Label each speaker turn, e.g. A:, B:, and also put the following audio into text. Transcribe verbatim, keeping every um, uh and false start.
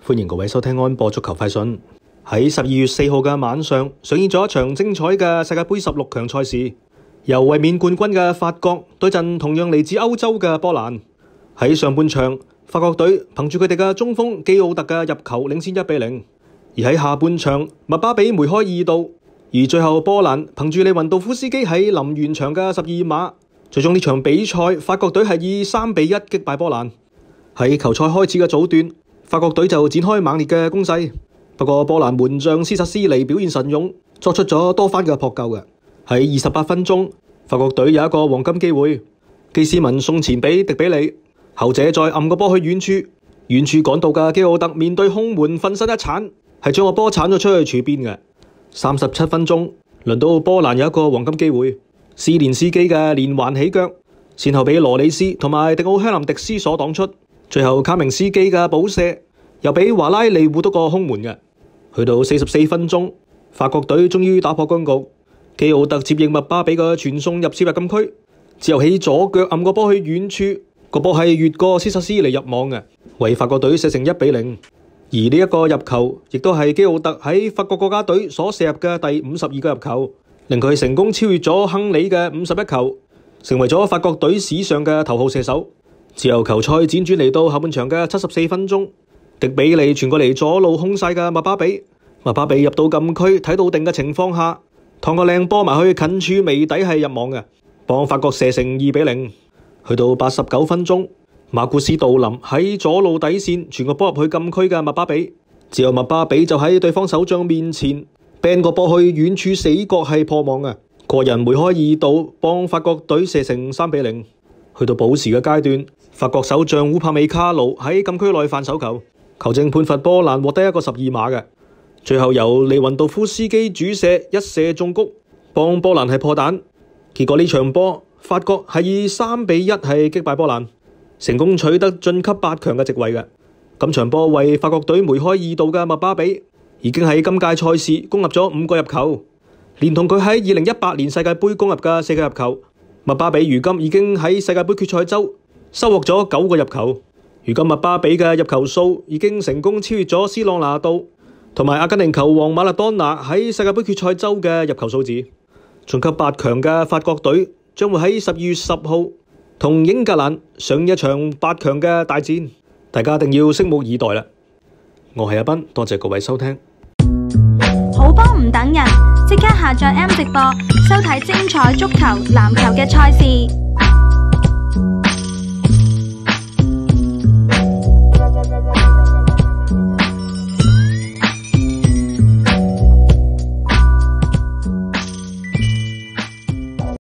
A: 歡迎各位收聽安播足球快訊。喺十二月四號嘅晚上，上演咗一場精彩嘅世界盃十六強賽事，由衛冕冠軍嘅法國對陣同樣嚟自歐洲嘅波蘭。喺上半場，法國隊憑住佢哋嘅中鋒基奧特嘅入球領先一比零，而喺下半場，麥巴比梅開二度，而最後波蘭憑住利雲道夫斯基喺臨完場嘅十二碼，最終呢場比賽法國隊係以三比一擊敗波蘭。喺球賽開始嘅早段，法國隊就展開猛烈嘅攻勢，不過波蘭門將斯薩斯尼表現神勇，作出咗多番嘅撲救嘅。喺二十八分鐘，法國隊有一個黃金機會，基斯文送前俾迪比利，後者再暗個波去遠處，遠處趕到嘅基奧特面對空門奮身一鏟，係將個波鏟咗出去柱邊嘅。三十七分鐘，輪到波蘭有一個黃金機會，斯連斯基嘅連環起腳，先後俾羅里斯同埋迪奧香林迪斯所擋出。最後卡明斯基嘅補射又俾華拉利護到個空門嘅。去到四十四分鐘，法國隊終於打破僵局，基奧特接應麥巴比嘅傳送入切入禁區，之後起左腳暗個波去遠處，個波係越過斯薩斯尼入網嘅，為法國隊射成一比零。而呢一個入球亦都係基奧特喺法國國家隊所射入嘅第五十二個入球，令佢成功超越咗亨利嘅五十一球，成為咗法國隊史上嘅頭號射手。自由球賽輾轉嚟到下半場嘅七十四分鐘，迪比利傳過嚟左路空晒嘅麥巴比，麥巴比入到禁區睇到定嘅情況下，趟個靚波埋去近處微底係入網嘅，幫法國射成二比零。去到八十九分鐘，馬古斯杜林喺左路底線傳個波入去禁區嘅麥巴比，之後麥巴比就喺對方守將面前 ban 個波去遠處死角係破網嘅，個人梅開二度幫法國隊射成三比零。去到補時嘅階段，法國守將烏帕美卡魯喺禁區內犯手球，球證判罰波蘭獲得一個十二碼嘅。最後由利雲道夫斯基主射一射中谷，幫波蘭係破蛋。結果呢場波，法國係以三比一係擊敗波蘭，成功取得晉級八強嘅席位嘅。今場波為法國隊梅開二度嘅麥巴比，已經喺今屆賽事攻入咗五個入球，連同佢喺二零一八年世界盃攻入嘅四個入球，麥巴比如今已經喺世界盃決賽周收穫咗九個入球。如今麥巴比嘅入球數已經成功超越咗斯朗拿度同埋阿根廷球王馬勒當拿喺世界盃決賽周嘅入球數字。晉級八強嘅法國隊將會喺十二月十號同英格蘭上一場八強嘅大戰，大家一定要拭目以待啦。我係阿斌，多謝各位收聽。
B: 好波唔等人，即刻下載 M 直播收睇精彩足球、籃球嘅賽事。